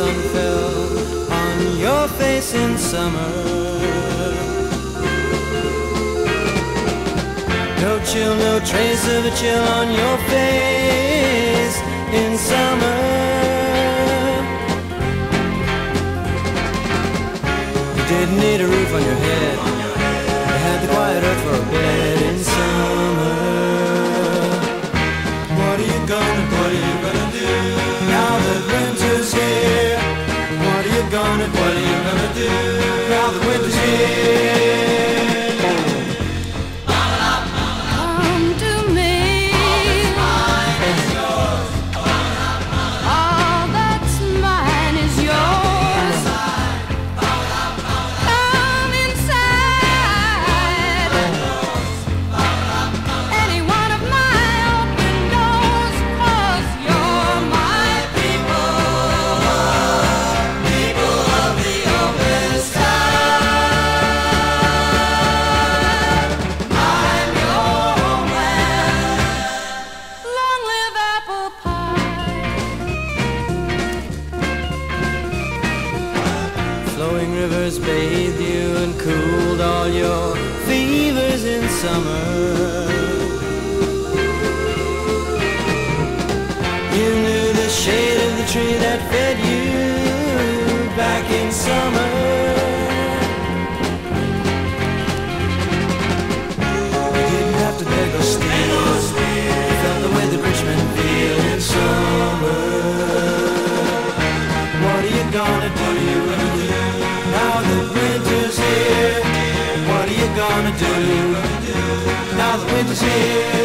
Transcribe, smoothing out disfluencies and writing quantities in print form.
sun fell on your face in summer. No chill, no trace of a chill on your face in summer. You didn't need a roof on your head. You had the quiet earth for a bed in summer. What are you gonna do now that winter's here? What are you gonna do now that winter's here? Flowing rivers bathed you and cooled all your fevers in summer. You knew the shade of the tree that fed you back in summer. You didn't have to beg or steal. You felt the way that rich men feel in summer. What are you gonna do? Now that winter's here, what are you gonna do? Now that winter's here.